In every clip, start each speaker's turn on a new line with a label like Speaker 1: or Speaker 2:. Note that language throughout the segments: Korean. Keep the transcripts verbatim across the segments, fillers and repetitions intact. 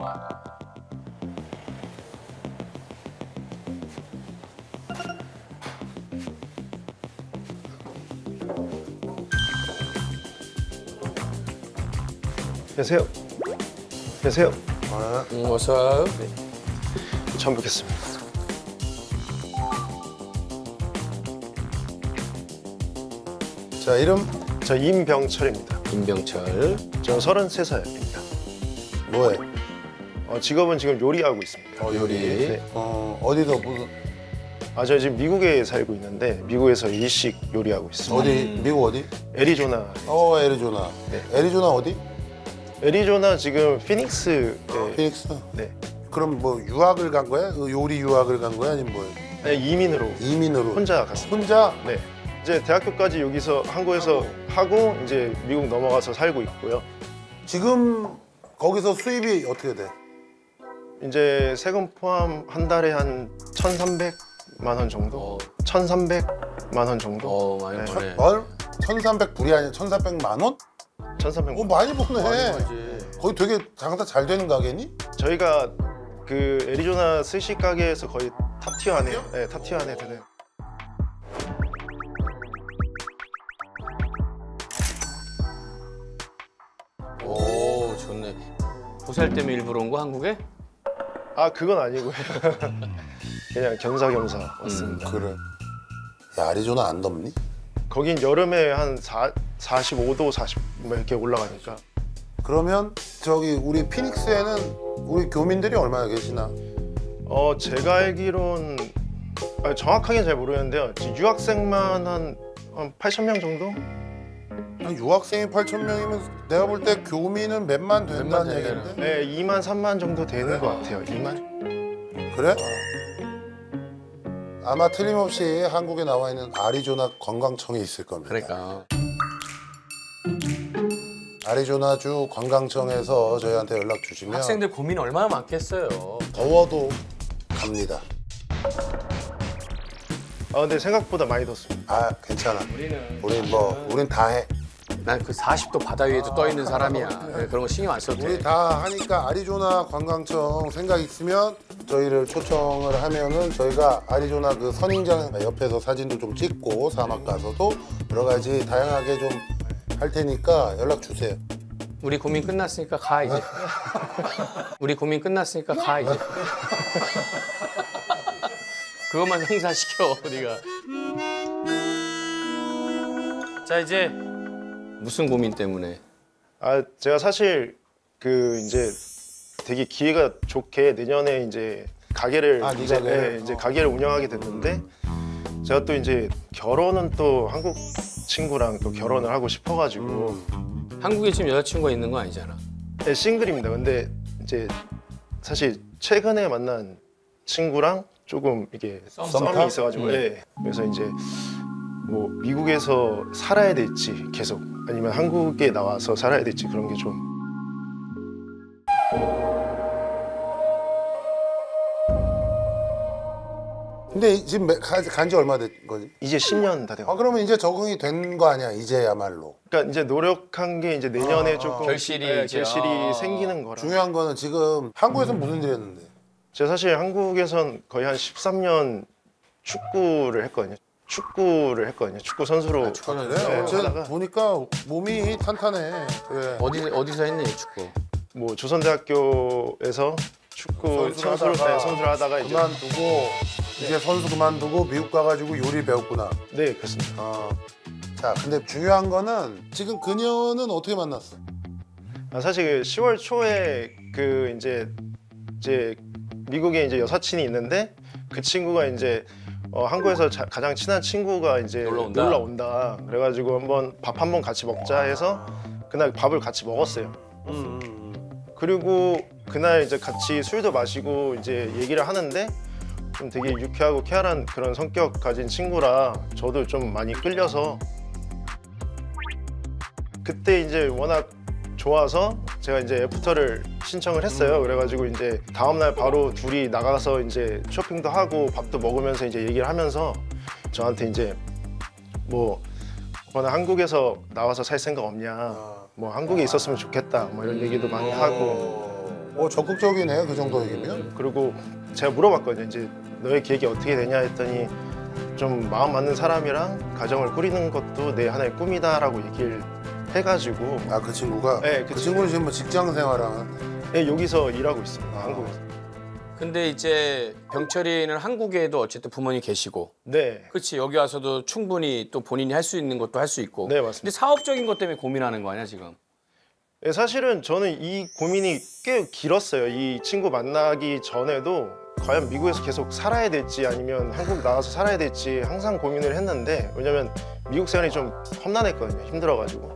Speaker 1: 안녕하세요. 안녕하세요.
Speaker 2: 아, 음, 어서.
Speaker 1: 네. 처음 뵙겠습니다.
Speaker 2: 자, 이름?
Speaker 1: 저 임병철입니다.
Speaker 2: 임병철.
Speaker 1: 저 서른세 살입니다.
Speaker 2: 뭐해?
Speaker 1: 어, 직업은 지금 요리하고 있습니다.
Speaker 2: 어, 요리.
Speaker 1: 네.
Speaker 2: 어, 어디서 무슨?
Speaker 1: 아, 저 지금 미국에 살고 있는데 미국에서 일식 요리하고 있습니다.
Speaker 2: 어디? 미국 어디?
Speaker 1: 애리조나.
Speaker 2: 어, 애리조나.
Speaker 1: 네.
Speaker 2: 애리조나 어디?
Speaker 1: 애리조나 지금 피닉스. 네.
Speaker 2: 피닉스.
Speaker 1: 네.
Speaker 2: 그럼 뭐 유학을 간 거야? 그 요리 유학을 간 거야? 아니면 뭐?
Speaker 1: 네, 이민으로.
Speaker 2: 이민으로.
Speaker 1: 혼자 갔습니다.
Speaker 2: 혼자?
Speaker 1: 네. 이제 대학교까지 여기서 한국에서 하고 이제 미국 넘어가서 살고 있고요.
Speaker 2: 지금 거기서 수입이 어떻게 돼?
Speaker 1: 이제 세금 포함 한 달에 한 천삼백만 원 정도?
Speaker 2: 어.
Speaker 1: 천삼백만 원 정도?
Speaker 3: 어, 많이
Speaker 1: 네.
Speaker 3: 버네.
Speaker 2: 뭘? 천삼백 불이 아니야? 천사백만 원?
Speaker 1: 천삼백만
Speaker 2: 어,
Speaker 1: 원.
Speaker 2: 많이 버네.
Speaker 3: 많이 벌지.
Speaker 2: 거기 되게 장사 잘 되는 가게니?
Speaker 1: 저희가 그 애리조나 스시 가게에서 거의 탑티어 안에, 네, 탑티어 안에 드는.
Speaker 3: 오, 좋네. 보살 때문에 일부러 온 거 한국에?
Speaker 1: 아, 그건 아니고요. 그냥 겸사겸사 왔습니다.
Speaker 2: 그래. 야, 애리조나 안 덥니?
Speaker 1: 거긴 여름에 한 사, 사십오 도, 사십 뭐 이렇게 올라가니까.
Speaker 2: 그러면 저기 우리 피닉스에는 우리 교민들이 얼마나 계시나?
Speaker 1: 어, 제가 알기론 아, 정확하게는 잘 모르겠는데요. 지금 유학생만 한, 한 팔천 명 정도?
Speaker 2: 한 유학생이 팔천 명이면 내가 볼 때 교민은 몇만 된다는
Speaker 3: 몇만
Speaker 2: 얘기인데?
Speaker 1: 네, 이만, 삼만 정도 되는 것 같아요. 이만?
Speaker 2: 그래? 아마 틀림없이 한국에 나와 있는 아리조나 관광청에 있을 겁니다.
Speaker 3: 그러니까.
Speaker 2: 아리조나주 관광청에서 저희한테 연락 주시면
Speaker 3: 학생들 고민 얼마나 많겠어요.
Speaker 2: 더워도 갑니다.
Speaker 1: 아, 근데 생각보다 많이 덥습니다.
Speaker 2: 아, 괜찮아.
Speaker 3: 우리는
Speaker 2: 우린 뭐, 우린 다 해.
Speaker 3: 난 그 사십 도 바다 위에도 떠 있는 사람이야. 네, 그런 거 신경 안 써도
Speaker 2: 우리
Speaker 3: 돼.
Speaker 2: 다 하니까 아리조나 관광청 생각 있으면 저희를 초청을 하면은 저희가 아리조나 그 선인장 옆에서 사진도 좀 찍고 사막 가서도 여러 가지 다양하게 좀 할 테니까 연락 주세요.
Speaker 3: 우리 고민 끝났으니까 가 이제. 우리 고민 끝났으니까 가 이제. 그것만 성사시켜 네가. 자 이제 무슨 고민 때문에?
Speaker 1: 아, 제가 사실 그 이제 되게 기회가 좋게 내년에 이제 가게를
Speaker 2: 아, 네
Speaker 1: 이제,
Speaker 2: 가게를?
Speaker 1: 네, 이제 가게를 운영하게 됐는데 제가 또 이제 결혼은 또 한국 친구랑 또 결혼을 하고 싶어가지고
Speaker 2: 음.
Speaker 3: 한국에 지금 여자친구가 있는 거 아니잖아.
Speaker 1: 네, 싱글입니다. 근데 이제 사실 최근에 만난 친구랑 조금 이게
Speaker 3: 썸
Speaker 1: 썸이
Speaker 2: 타?
Speaker 1: 있어가지고
Speaker 3: 음.
Speaker 1: 네. 그래서 이제 뭐 미국에서 살아야 될지 계속 아니면 한국에 나와서 살아야 될지 그런 게 좀
Speaker 2: 근데 지금 간 지 얼마 된 거지?
Speaker 1: 이제 십 년 다 돼요.
Speaker 2: 아, 그러면 이제 적응이 된 거 아니야, 이제야말로.
Speaker 1: 그러니까 이제 노력한 게 이제 내년에
Speaker 2: 아,
Speaker 1: 조금
Speaker 3: 결실이
Speaker 1: 네,
Speaker 3: 이제,
Speaker 1: 결실이
Speaker 3: 아.
Speaker 1: 생기는 거라.
Speaker 2: 중요한 거는 지금 한국에서 무슨 일 했는데?
Speaker 1: 제가 사실 한국에선 거의 한 십삼 년 축구를 했거든요. 축구를 했거든요. 축구 선수로.
Speaker 3: 아, 축구는
Speaker 2: 그래?
Speaker 1: 네,
Speaker 2: 어쨌든
Speaker 1: 하다가
Speaker 2: 보니까 몸이 탄탄해. 그래.
Speaker 3: 어디 어디서 했니 축구?
Speaker 1: 뭐 조선대학교에서 축구
Speaker 2: 선수를
Speaker 1: 선수로
Speaker 2: 하다가
Speaker 1: 네, 선수를 하다가 이제
Speaker 2: 그만두고 이제 선수 그만두고 미국 가가지고 요리 배웠구나.
Speaker 1: 네, 그렇습니다.
Speaker 2: 어. 자, 근데 중요한 거는 지금 그녀는 어떻게 만났어?
Speaker 1: 아, 사실 그 시월 초에 그 이제 이제 미국에 이제 여사친이 있는데 그 친구가 이제 어, 한국에서 자, 가장 친한 친구가 이제
Speaker 3: 놀러 온다?
Speaker 1: 놀러 온다. 그래가지고 한번 밥 한 번 같이 먹자 해서 그날 밥을 같이 먹었어요.
Speaker 2: 음, 음,
Speaker 1: 그리고 그날 이제 같이 술도 마시고 이제 얘기를 하는데 좀 되게 유쾌하고 쾌활한 그런 성격 가진 친구라 저도 좀 많이 끌려서 그때 이제 워낙 좋아서 제가 이제 애프터를 신청을 했어요. 그래가지고 이제 다음날 바로 둘이 나가서 이제 쇼핑도 하고 밥도 먹으면서 이제 얘기를 하면서 저한테 이제 뭐 오빠는 한국에서 나와서 살 생각 없냐, 뭐 한국에 있었으면 좋겠다, 뭐 이런 얘기도 많이 하고.
Speaker 2: 어 적극적이네 그 정도 얘기면.
Speaker 1: 그리고 제가 물어봤거든요. 이제 너의 계획이 어떻게 되냐 했더니 좀 마음 맞는 사람이랑 가정을 꾸리는 것도 내 하나의 꿈이다라고 얘기를 해가지고
Speaker 2: 아 그 친구가?
Speaker 1: 네,
Speaker 2: 그,
Speaker 1: 그
Speaker 2: 친구는 지금 뭐 직장 생활하는.
Speaker 1: 네, 여기서 일하고 있습니다.
Speaker 2: 아.
Speaker 1: 한국에서.
Speaker 3: 근데 이제 병철이는 한국에도 어쨌든 부모님 계시고,
Speaker 1: 네.
Speaker 3: 그렇지 여기 와서도 충분히 또 본인이 할 수 있는 것도 할 수 있고.
Speaker 1: 네, 맞습니다.
Speaker 3: 근데 사업적인 것 때문에 고민하는 거 아니야 지금?
Speaker 1: 네, 사실은 저는 이 고민이 꽤 길었어요. 이 친구 만나기 전에도 과연 미국에서 계속 살아야 될지 아니면 한국 나가서 살아야 될지 항상 고민을 했는데, 왜냐면 미국 생활이 좀 험난했거든요. 힘들어가지고.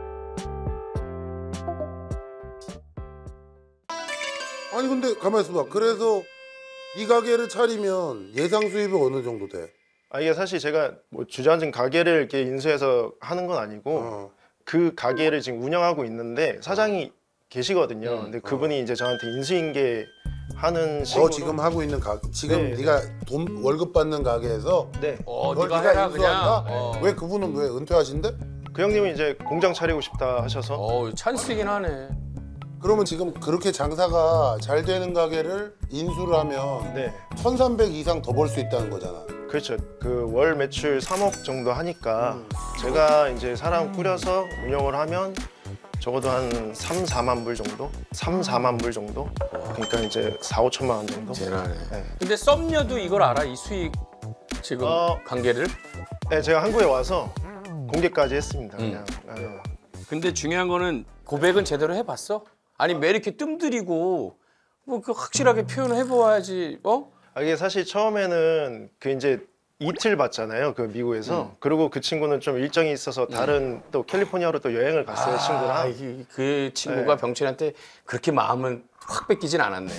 Speaker 2: 아니 근데 가만히 있어봐. 그래서 이 가게를 차리면 예상 수입이 어느 정도 돼?
Speaker 1: 아, 이게 사실 제가 뭐 주저앉은 가게를 이렇게 인수해서 하는 건 아니고
Speaker 2: 어.
Speaker 1: 그 가게를 지금 운영하고 있는데 사장이 계시거든요.
Speaker 3: 음,
Speaker 1: 근데 그분이 이제 저한테 인수인계 하는 식으로.
Speaker 2: 너 지금 하고 있는 가 지금
Speaker 1: 네,
Speaker 2: 네가 돈 월급 받는 가게에서
Speaker 1: 네.
Speaker 3: 어,
Speaker 2: 그걸
Speaker 3: 네가
Speaker 2: 네가
Speaker 3: 해라
Speaker 2: 인수한다?
Speaker 3: 그냥. 어.
Speaker 2: 왜 그분은 왜 은퇴하신대?
Speaker 1: 그 형님은 이제 공장 차리고 싶다 하셔서
Speaker 3: 어, 찬스긴 하네.
Speaker 2: 그러면 지금 그렇게 장사가 잘 되는 가게를 인수를 하면
Speaker 1: 네.
Speaker 2: 천삼백 이상 더 벌 수 있다는 거잖아.
Speaker 1: 그렇죠. 그 월 매출 삼억 정도 하니까
Speaker 2: 음.
Speaker 1: 제가 이제 사람 꾸려서 운영을 하면 적어도 한 삼, 사만 불 정도? 삼, 사만 불 정도? 그러니까 이제 사, 오천만 원 정도?
Speaker 3: 대단하네.
Speaker 1: 네.
Speaker 3: 근데 썸녀도 이걸 알아? 이 수익 지금
Speaker 1: 어.
Speaker 3: 관계를?
Speaker 1: 네, 제가 한국에 와서 공개까지 했습니다. 그냥.
Speaker 3: 음.
Speaker 1: 네.
Speaker 3: 근데 중요한 거는 고백은 제대로 해봤어? 아니 왜 이렇게 뜸들이고 뭐 그 확실하게 표현을 해보아야지. 어?
Speaker 1: 아, 이게 사실 처음에는 그 이제 이틀 봤잖아요. 그 미국에서.
Speaker 3: 음.
Speaker 1: 그리고 그 친구는 좀 일정이 있어서 다른 또 캘리포니아로 또 여행을 갔어요,
Speaker 3: 아,
Speaker 1: 친구랑.
Speaker 3: 이- 그 친구가
Speaker 1: 네.
Speaker 3: 병철이한테 그렇게 마음은 확 뺏기진 않았네.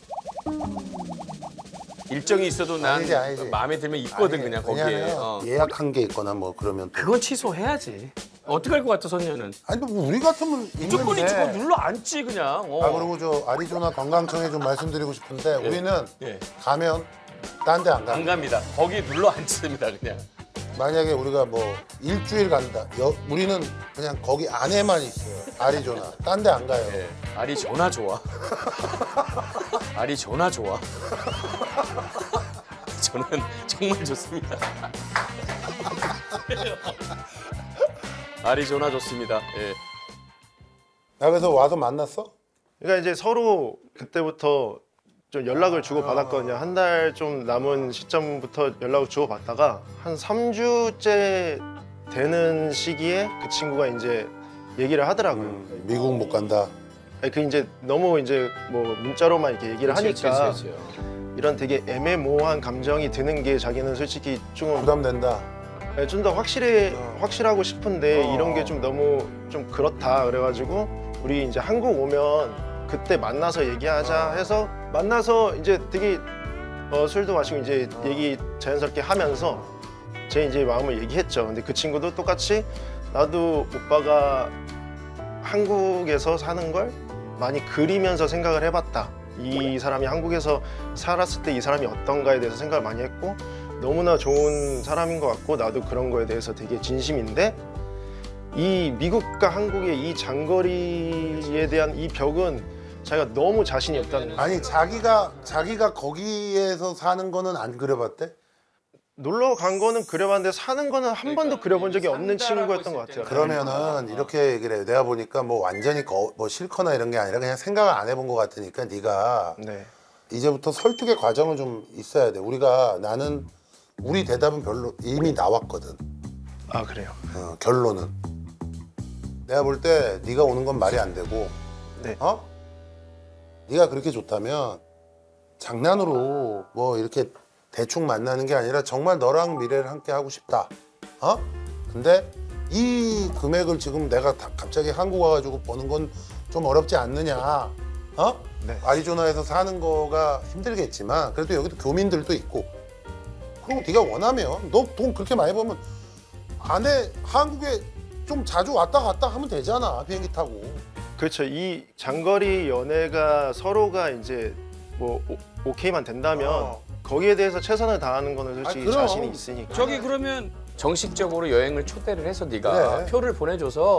Speaker 3: 일정이 있어도 난
Speaker 2: 아니지, 아니지.
Speaker 3: 마음에 들면 있거든.
Speaker 2: 아니,
Speaker 3: 그냥 거기에.
Speaker 2: 왜냐면
Speaker 3: 어.
Speaker 2: 예약한 게 있거나 뭐 그러면 또.
Speaker 3: 그건 취소해야지. 어떻게 할 것 같아 선녀는?
Speaker 2: 아니 뭐 우리 같으면
Speaker 3: 무조건
Speaker 2: 있는데.
Speaker 3: 이거 눌러 앉지 그냥. 어.
Speaker 2: 아 그리고 저 아리조나 관광청에 좀 말씀드리고 싶은데 우리는
Speaker 3: 예.
Speaker 2: 가면 딴 데 안 가.
Speaker 3: 안 갑니다. 거기 눌러 앉습니다 그냥.
Speaker 2: 만약에 우리가 뭐 일주일 간다. 여, 우리는 그냥 거기 안에만 있어요. 아리조나. 딴 데 안 가요.
Speaker 3: 예. 아리 전화 좋아. 아리 전화 좋아. 저는 정말 좋습니다. 아리조나 좋습니다. 예.
Speaker 2: 나 그래서 와서 만났어?
Speaker 1: 그러니까 이제 서로 그때부터 좀 연락을 주고 받았거든요. 한 달 좀 남은 시점부터 연락을 주고 받다가 한 삼 주째 되는 시기에 그 친구가 이제 얘기를 하더라고요.
Speaker 2: 음, 미국 못 간다.
Speaker 1: 아니, 그 이제 너무 이제 뭐 문자로만 이렇게 얘기를
Speaker 3: 그치,
Speaker 1: 하니까
Speaker 3: 그치, 그치, 그치.
Speaker 1: 이런 되게 애매모호한 감정이 드는 게 자기는 솔직히 조금
Speaker 2: 부담된다.
Speaker 1: 좀 더 확실히
Speaker 2: 어.
Speaker 1: 확실하고 싶은데
Speaker 2: 어.
Speaker 1: 이런 게 좀 너무 좀 그렇다 그래가지고 우리 이제 한국 오면 그때 만나서 얘기하자 해서 만나서 이제 되게 어, 술도 마시고 이제
Speaker 2: 어.
Speaker 1: 얘기 자연스럽게 하면서 제 이제 마음을 얘기했죠. 근데 그 친구도 똑같이 나도 오빠가 한국에서 사는 걸 많이 그리면서 생각을 해봤다. 이 사람이 한국에서 살았을 때 이 사람이 어떤가에 대해서 생각을 많이 했고 너무나 좋은 사람인 것 같고 나도 그런 거에 대해서 되게 진심인데 이 미국과 한국의 이 장거리에 대한 이 벽은 자기가 너무 자신이 없다는 거예요.
Speaker 2: 아니 자기가 자기가 거기에서 사는 거는 안 그려봤대?
Speaker 1: 놀러 간 거는 그려봤는데 사는 거는 한 번도 그려본 적이 없는 친구였던 것 같아요.
Speaker 2: 그러면은 이렇게 얘기를 해. 내가 보니까 뭐 완전히 거, 뭐 싫거나 이런 게 아니라 그냥 생각을 안 해본 것 같으니까 네가
Speaker 1: 네.
Speaker 2: 이제부터 설득의 과정은 좀 있어야 돼. 우리가 나는 우리 대답은 별로 이미 나왔거든.
Speaker 1: 아 그래요.
Speaker 2: 어, 결론은 내가 볼 때 네가 오는 건 말이 안 되고,
Speaker 1: 네.
Speaker 2: 어? 네가 그렇게 좋다면 장난으로 뭐 이렇게 대충 만나는 게 아니라 정말 너랑 미래를 함께 하고 싶다. 어? 근데 이 금액을 지금 내가 다 갑자기 한국 와가지고 버는 건 좀 어렵지 않느냐? 어?
Speaker 1: 네.
Speaker 2: 아리조나에서 사는 거가 힘들겠지만 그래도 여기도 교민들도 있고. 그리고 네가 원하면 너 돈 그렇게 많이 벌면 안에 한국에 좀 자주 왔다 갔다 하면 되잖아. 비행기 타고.
Speaker 1: 그렇죠. 이 장거리 연애가 서로가 이제 뭐 오, 오케이만 된다면
Speaker 2: 어.
Speaker 1: 거기에 대해서 최선을 다하는 거는 솔직히
Speaker 2: 아, 그럼.
Speaker 1: 자신이 있으니까.
Speaker 3: 저기 그러면 정식적으로 여행을 초대를 해서 네가
Speaker 2: 그래.
Speaker 3: 표를 보내줘서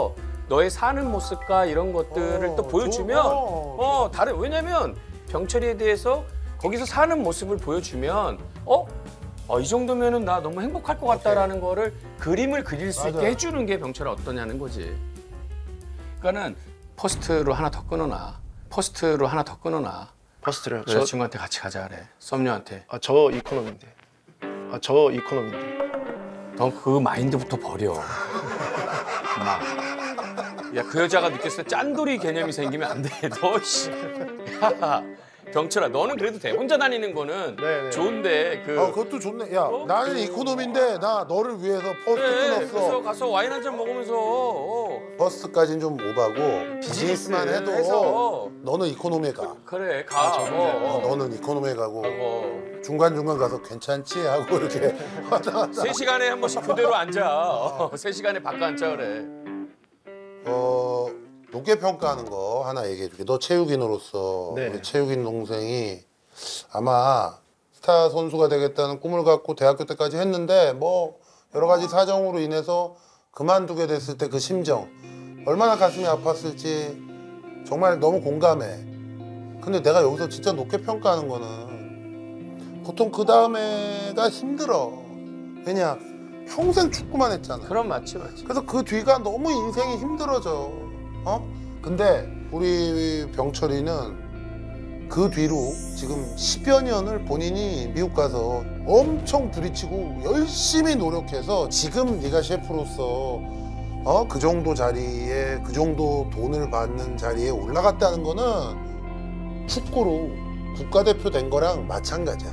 Speaker 3: 너의 사는 모습과 이런 것들을
Speaker 2: 어,
Speaker 3: 또 보여주면
Speaker 2: 좋아.
Speaker 3: 어 다른 왜냐면 병철이에 대해서 거기서 사는 모습을 보여주면 어? 어, 이 정도면은 나 너무 행복할 것 같다라는 거를 그림을 그릴 수 있게
Speaker 2: 맞아요.
Speaker 3: 해주는 게 병철아 어떠냐는 거지. 그러니까는 포스트로 하나 더 끊어놔. 포스트로 하나 더 끊어놔.
Speaker 1: 퍼스트래요. 저,
Speaker 3: 여자친구한테 같이 가자 그래. 썸녀한테.
Speaker 1: 아, 저 이코노미인데. 아, 저 이코노미인데.
Speaker 3: 넌 그 마인드부터 버려. 막. 야, 그 여자가 느꼈을 때 짠돌이 개념이 생기면 안 돼. 너 씨. 야, 병철아, 너는 그래도 돼. 혼자 다니는 거는
Speaker 1: 네네.
Speaker 3: 좋은데 그.
Speaker 2: 아, 그것도 좋네. 야,
Speaker 3: 어?
Speaker 2: 나는 이코노미인데 나 너를 위해서 퍼스트
Speaker 3: 그래, 그래서
Speaker 2: 끊었어.
Speaker 3: 가서 와인 한 잔 먹으면서 어,
Speaker 2: 퍼스트까지는 좀 오바고 비즈니스만 해도
Speaker 3: 해서.
Speaker 2: 너는 이코노미에 가.
Speaker 3: 그래 가. 어,
Speaker 2: 어,
Speaker 3: 어.
Speaker 2: 너는 이코노미에 가고
Speaker 3: 어.
Speaker 2: 중간중간 가서 괜찮지? 하고 이렇게 왔다 갔다.
Speaker 3: 세 시간에 한 번씩 그대로 앉아. 어, 세 시간에 바꿔 앉자 그래.
Speaker 2: 어, 높게 평가하는 거 하나 얘기해 줄게. 너 체육인으로서
Speaker 1: 네.
Speaker 2: 우리 체육인 동생이 아마 스타 선수가 되겠다는 꿈을 갖고 대학교 때까지 했는데 뭐 여러 가지 사정으로 인해서 그만두게 됐을 때 그 심정 얼마나 가슴이 아팠을지 정말 너무 공감해. 근데 내가 여기서 진짜 높게 평가하는 거는 보통 그 다음에가 힘들어. 왜냐 평생 축구만 했잖아.
Speaker 3: 그럼 맞지 맞지.
Speaker 2: 그래서 그 뒤가 너무 인생이 힘들어져. 어? 근데 우리 병철이는 그 뒤로 지금 십여 년을 본인이 미국 가서 엄청 부딪히고 열심히 노력해서 지금 네가 셰프로서 어? 그 정도 자리에 그 정도 돈을 받는 자리에 올라갔다는 거는 축구로 국가대표 된 거랑 마찬가지야.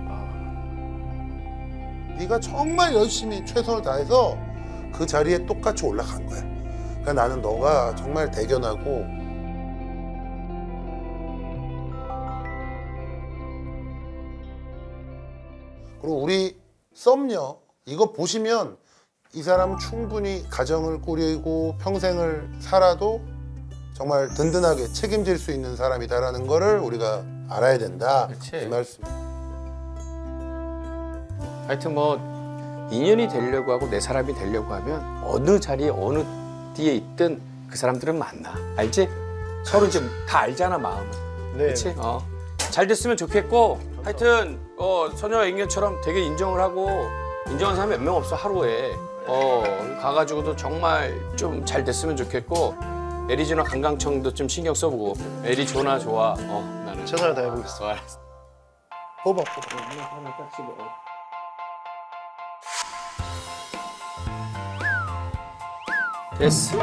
Speaker 2: 네가 정말 열심히 최선을 다해서 그 자리에 똑같이 올라간 거야. 그러니까 나는 너가 정말 대견하고 그리고 우리 썸녀 이거 보시면 이 사람은 충분히 가정을 꾸리고 평생을 살아도 정말 든든하게 책임질 수 있는 사람이다라는 거를 우리가 알아야 된다.
Speaker 3: 그치.
Speaker 2: 이 말씀.
Speaker 3: 하여튼 뭐 인연이 되려고 하고 내 사람이 되려고 하면 어느 자리에 어느 뒤에 있든 그 사람들은 만나. 알지? 서로 이제 다 알잖아 마음은.
Speaker 1: 네.
Speaker 3: 그렇지? 어. 잘 됐으면 좋겠고 하여튼 어, 소녀 애견처럼 되게 인정을 하고 인정하는 사람이 몇 명 없어 하루에. 어 가가지고도 정말 좀 잘 됐으면 좋겠고 애리조나 관광청도 좀 신경 써보고 애리조나 좋아. 어 나는.
Speaker 1: 최선을 다해보겠습니다.
Speaker 3: 어, 알았어.
Speaker 2: 뽑아 뽑아.
Speaker 3: 됐어.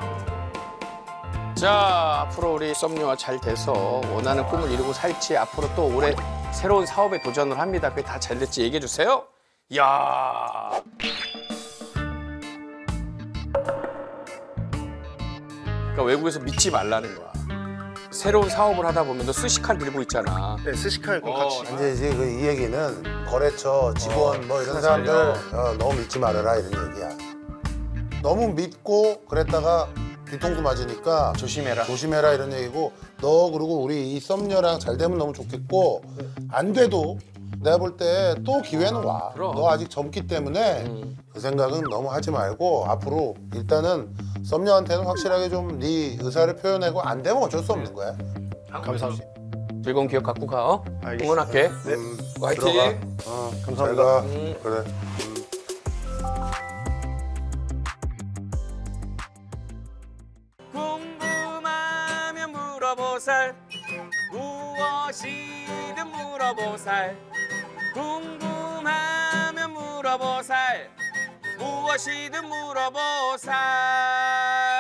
Speaker 3: 자, 앞으로 우리 썸녀와 잘 돼서 원하는 꿈을 이루고 살지 앞으로 또 올해 새로운 사업에 도전을 합니다. 그게 다 잘 됐지 얘기해 주세요. 이야. 그러니까 외국에서 믿지 말라는 거야. 새로운 사업을 하다 보면 너 스시칼 들고 있잖아.
Speaker 1: 네, 스시칼 꼭
Speaker 3: 어,
Speaker 1: 같이.
Speaker 2: 이제 이제 그 이 얘기는 거래처 직원
Speaker 3: 어,
Speaker 2: 뭐 이런
Speaker 3: 하나
Speaker 2: 사람들
Speaker 3: 살려.
Speaker 2: 어, 너무 믿지 말아라 이런 얘기야. 너무 믿고 그랬다가 뒤통수 맞으니까
Speaker 3: 조심해라.
Speaker 2: 조심해라 이런 얘기고 너 그리고 우리 이 썸녀랑 잘 되면 너무 좋겠고 안 돼도 내가 볼 때 또 기회는 와.
Speaker 3: 그럼.
Speaker 2: 너 아직 젊기 때문에
Speaker 3: 음.
Speaker 2: 그 생각은 너무 하지 말고 앞으로 일단은 썸녀한테는 확실하게 좀 네 의사를 표현하고 안 되면 어쩔 수 없는 거야.
Speaker 1: 감사합니다.
Speaker 3: 즐거운 기억 갖고 가. 어?
Speaker 1: 알겠습니다.
Speaker 3: 응원할게.
Speaker 1: 네.
Speaker 2: 음,
Speaker 3: 화이팅!
Speaker 2: 들어가. 어,
Speaker 1: 감사합니다.
Speaker 2: 잘 가.
Speaker 3: 음.
Speaker 2: 그래.
Speaker 3: 궁금하면 물어보살 무엇이든 물어보살 궁금하면 물어보살 무엇이든 물어보살